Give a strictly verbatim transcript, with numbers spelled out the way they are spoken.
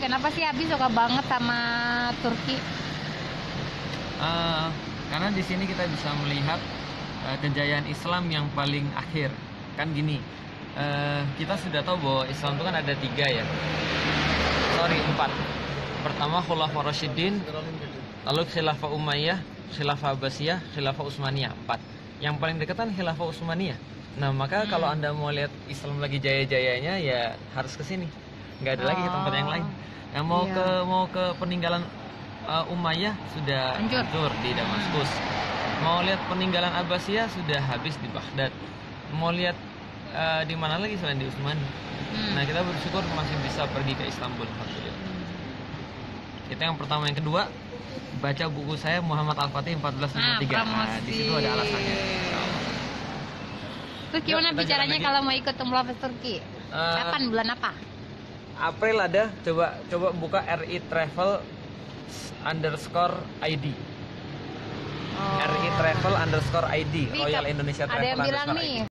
kenapa sih Abi suka banget sama Turki? Uh, karena di sini kita bisa melihat uh, kejayaan Islam yang paling akhir. Kan gini, uh, kita sudah tahu bahwa Islam itu kan ada tiga ya, sorry empat. Pertama Khulafaur Rasyidin, lalu Khilafah Umayyah, Khilafah Abbasiyah, Khilafah Utsmaniyah, empat. Yang paling dekat kan Khilafah Utsmaniyah. Nah maka hmm. kalau Anda mau lihat Islam lagi jaya-jayanya ya harus ke sini, nggak ada oh. lagi ke tempat yang lain. Nah mau iya. ke mau ke peninggalan uh, Umayyah sudah hancur. hancur di Damaskus. Mau lihat peninggalan Abbasiyah sudah habis di Baghdad. Mau lihat uh, di mana lagi selain di Utsmani. Hmm. Nah kita bersyukur masih bisa pergi ke Istanbul, alhamdulillah. Itu yang pertama. Yang kedua, baca buku saya Muhammad Al-Fatih empat belas lima tiga. Nah, nah, di situ ada alasannya. Terus gimana Yuk, bicaranya kalau mau ikut umroh ke Turki? Uh, Kapan, bulan apa? April ada. Coba coba buka R I Travel underscore I D. Oh. R I Travel underscore I D. Royal Indonesia Travel ada yang bilang underscore nih, I D.